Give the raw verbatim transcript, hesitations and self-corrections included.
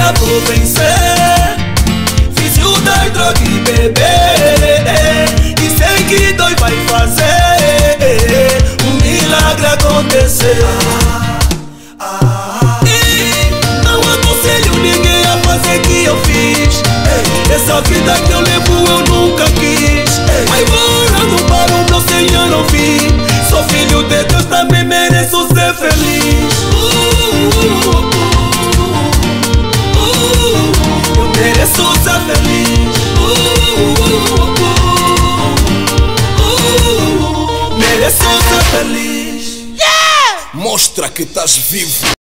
dia vou vencer. Fiz o das drogas e beber, e sei que Deus vai fazer um milagre acontecer. E não aconselho ninguém a fazer que eu fiz. Essa vida que eu levo eu nunca quis. Mas vou orando para o meu Senhor ouvir. Sou filho de Deus, também mereço ser feliz. Eu mereço ser feliz. Mereço ser feliz. Mostra que estás vivo.